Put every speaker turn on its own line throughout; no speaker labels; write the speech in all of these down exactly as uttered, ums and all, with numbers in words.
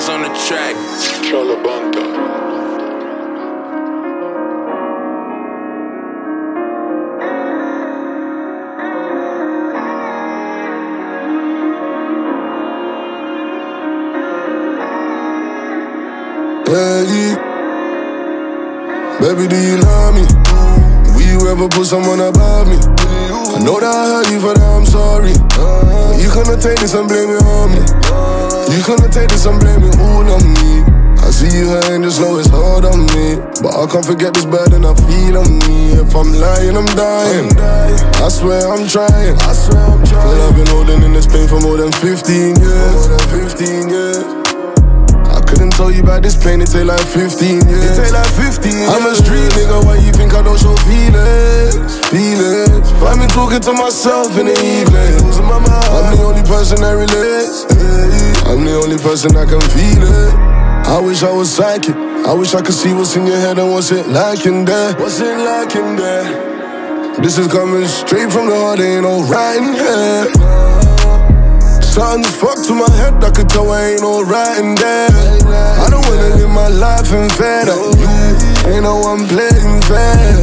Styles on the track.
Chalabanta.
Hey, baby, do you love me? Will you ever put someone above me? I know that I hurt you, for that I'm sorry. But you couldn't take this and blame it on me. You couldn't take this and blame it all on me. I see you hurting just know it's hard on me, but I can't forget this burden I feel on me. If I'm lying, I'm dying. I swear I'm trying. I swear I'm trying. Feel I've been holding in this pain for more than fifteen years. More than fifteen years. Couldn't tell you about this pain, it take like fifteen years. It take like fifteen years. I'm a street nigga, why you think I don't show feelings? Feelings. Find me talking to myself in the evening. I'm the only person that relates. I'm the only person that can feel it. I wish I was psychic. I wish I could see what's in your head and what's it like in there. What's it like in there? This is coming straight from the heart, ain't no writing here. Something's fucked to my head, I could tell I ain't alright in there. I don't wanna live my life in fear that you ain't no one playing fair.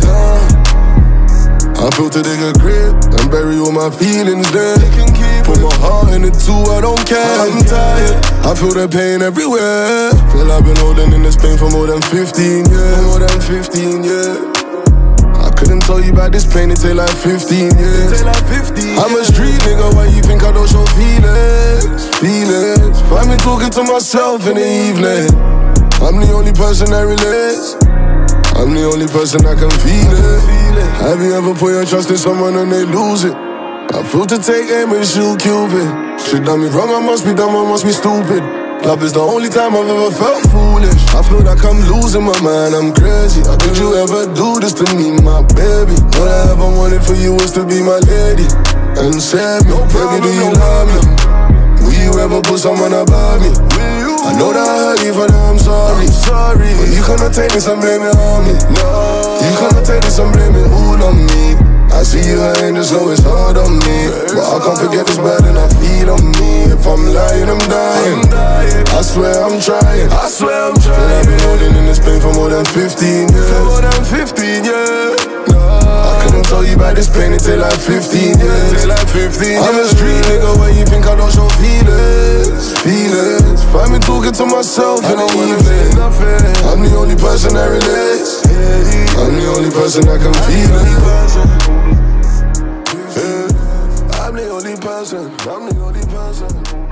I feel to dig a grave and bury all my feelings there. Put my heart in it too, I don't care. I'm tired, I feel the pain everywhere. Feel I've been holding in this pain for more than fifteen years. More than fifteen years. Couldn't tell you about this pain, it take like fifteen years. It take like fifteen I'm a street nigga, why you think I don't show feelings? Feelings. Find me talking to myself in the evening. I'm the only person that relates. I'm the only person that can feel it. Have you ever put your trust in someone and they lose it? I feel to take aim and shoot Cupid. Shit done me wrong, I must be dumb, I must be stupid. Love is the only time I've ever felt foolish. I feel like I'm losing my mind, I'm crazy. How could you ever do this to me, my baby? All I ever wanted for you was to be my lady and save me. No baby, do you love me? Will you ever put someone above me? I know that I hurt you, for that I'm sorry. I'm sorry. But you cannot take this and blame it on me. No, you cannot take this and blame it all on me. I see you hurting just know it's hard on me, but I can't forget this burden I feel on me. If I'm lying, I'm dying. I swear I'm trying. I swear I'm trying. Feel I've been holding in this pain for more than fifteen years. For more than fifteen years. I couldn't tell you about this pain, it take like fifteen years. It take like fifteen I'm a street nigga, why you think I don't show feelings? Feelings. Find me talking to myself in the evening. I'm the only person that relates. I'm the only person that can feel it. I'm the only person, I'm the only person.